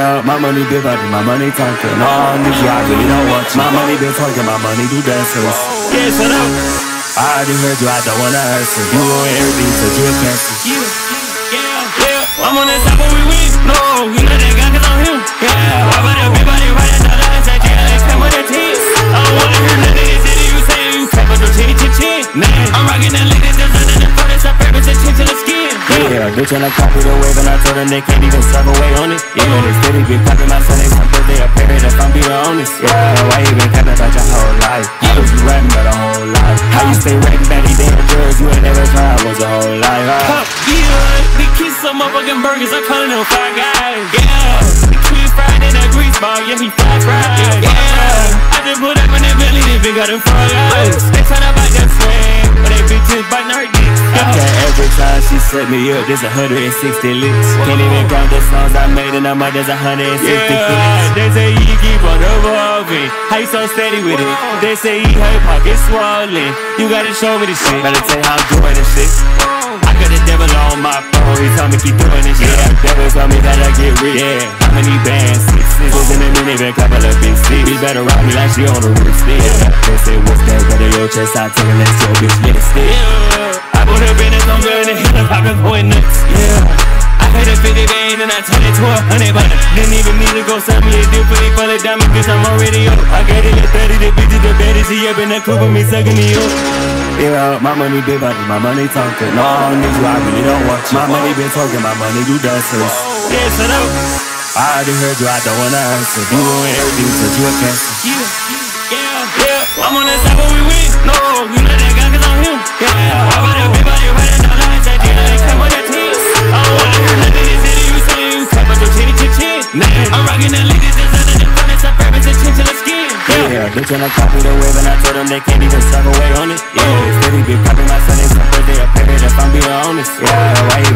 Yeah, my money big body, my money talking. All these you, I really don't want you. My money been talking, my money do dances. Yeah, shut up. I already heard you, I don't wanna hurt you. You ruin everything, so you a cancer. Yeah, I'm on the top when we win. No, you know that guy cause I'm him. Yeah, why would everybody write that dollar and say, yeah, let's come with the team. I don't wanna hear none of this shit you saying. You clap with your chin. Man, I'm rocking that lady just under the front. It's a purpose and chin to the skin. Yeah, they tryna copy the wave and I told them they can't even serve away on it. Yeah, they steady been copying my son, they some birthday a parent if I'm being honest. Yeah, why you been capping about your whole life? How was you rapping about the whole life? How you stay rapping about these damn drugs you ain't never tried was a whole life? Yeah, they kiss some motherfucking burgers, I'm calling them Five Guys. Yeah, the cheese fried in that grease ball, yeah, he fried. Yeah, I just put up in that belly, they big got them fried eyes. They tryna bite that swing, but they bitches biting her dick. Okay, every time she set me up, there's 160 licks. Can't even count the songs I made and I'm like, there's 160 clicks. They say you keep on evolving. How you so steady with it? They say you her pocket swollen. You gotta show me the shit. Gotta tell you how I'm doing this shit. I got the devil on my phone, he told me keep doing this shit. The devil told me that I get rich. Yeah, how many bands? 6 in a minute, been couple of big sticks. Bitch better rock me like she on the roof still. They say what's that? Got your chest out, taking that still, bitch, get it still. I put her business on good and hit her poppin' going nuts. Yeah, I paid her 50 days and I turned it to 100 bucks. Didn't even need to go sell me a deal for these full of diamonds, bitch, I'm already up. I got it at 30, the bitch is the baddest. She up in the coupe with me, sucking me up. Yeah, my money big body, my money talking. No, I don't need you, I really don't want you. My money been talking, my money do dances. Yeah, shut up. I already heard you, I don't wanna answer. You ruin everything, so you a cancer. Yeah, I'm on the top when we win. No, you know that guy cause I'm him. Yeah, why would everybody write that dollar and say, yeah, let's come with the team. I don't wanna hear none of this shit you saying. You clap with your chin. Man, I'm rocking that lady just under the front. It's a purpose and chin to the skin. Yeah, they tryna copy the wave and I told them they can't even serve away on it. Yeah, they steady been copying my son, they some birthday a parent if I'm being honest. Yeah, why you